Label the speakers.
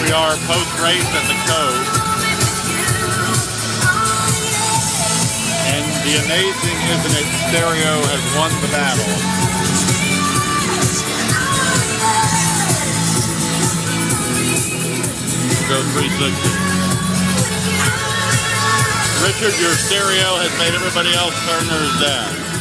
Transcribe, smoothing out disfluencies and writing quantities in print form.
Speaker 1: we are post-race at the Cove. And the amazing, isn't it, stereo has won the battle. Go 360. Richard, your stereo has made everybody else turn theirs down.